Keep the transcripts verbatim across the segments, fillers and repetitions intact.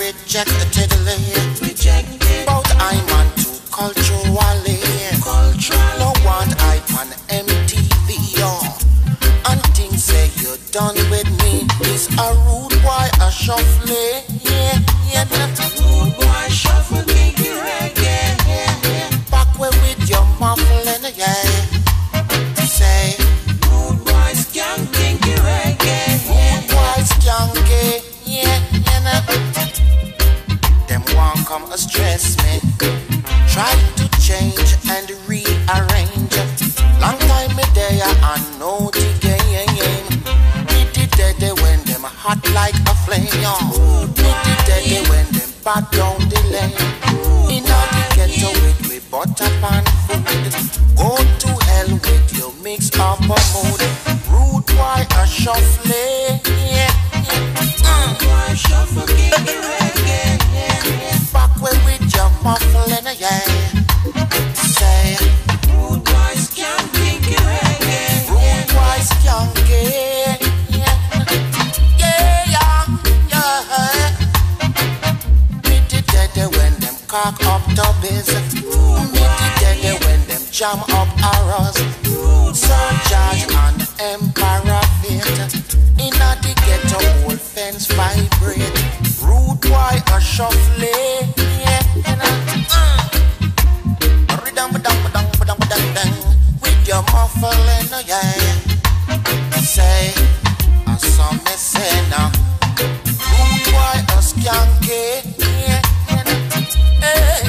rejected Rejected But I'm on too culturally Cultural No want I on M T V oh. And things say you're done with me It's a rude boy, a shuffling Yeah, yeah Rude boy, shuffle, kinky reggae yeah, yeah. Back way with your muffling, yeah Say rude boy, skank, kinky reggae Rude boy, skanky Yeah, yeah Them won't come to stress me Try to change and rearrange Long time me there and know the game It did dead when them hot like a flame It did dead when them bad down the lane In all the ghetto with we butter pan food Go to hell with your mix up a mood Rude boy a shuffle yeah, yeah. Rude boy shuffle kinky reggae yeah, yeah. Back way with your muffling yeah Say rude boy skank kinky reggae Rude boy skanky yeah Yeah yeah yeah Me did dead when them cock up tubbies Me did dead when them jam up arrows Sir George and Emperor Fate Inna the ghetto old fence vibrate Rude boy a shuffle yeah uh. Ridam badam badam badam badam dang With your muffling yeah Say I saw me say now Rude boy a skanky yeah hey.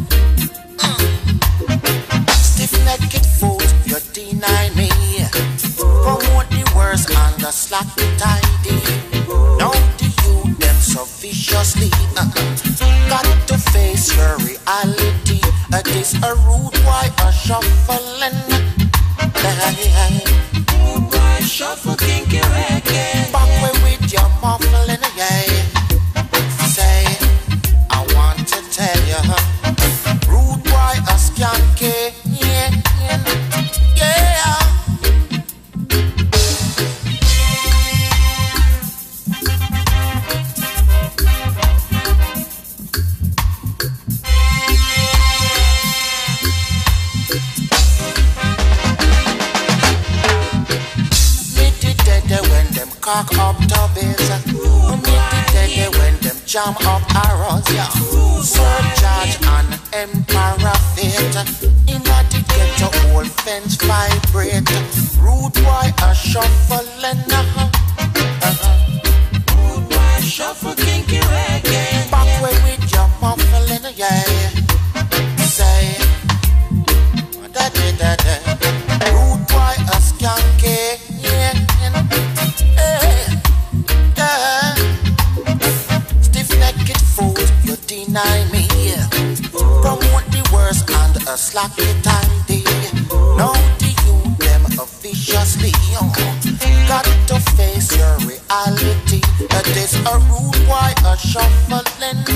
Stiff-necked foot, you deny me Promote the worst and the slack the tidy Now the youth them so viciously uh, Got to face your reality uh, This a rude boy a shuffling Rude boy shuffle kinky reggae Back way with your muffling yeah Say I want to tell you Rude boy a skanky yeah, yeah, yeah. Me did dead when them cock up tubbies Me did dead when them jam up arrows yeah. Sir George and Emperor Fate Inna the ghetto old fence vibrate Rude boy a shuffling uh-huh. Uh-huh. Rude boy shuffle kinky reggae Back way with your muffling yeah Say da da da da Rude boy a skanky yeah hey. Yeah Stiff-necked fool you deny me Promote the worst and a slack the tidy Now the youth them viciously uh, Got to face your reality That is a rude boy a shuffling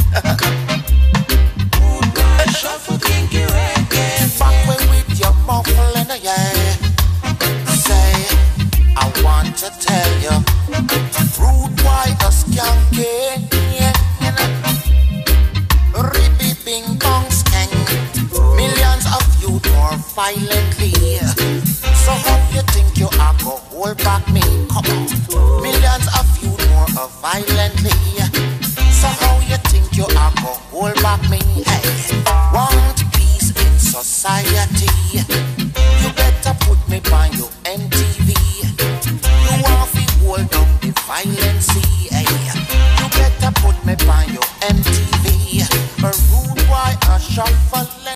Rude boy shuffle kinky reggae Back way with your muffling yeah Say I want to tell you Rude boy a skanky yeah, you know Ribby bing bong skank Millions of youth more violently So how you think you are go hold back me? Come on Millions of youth more uh, violently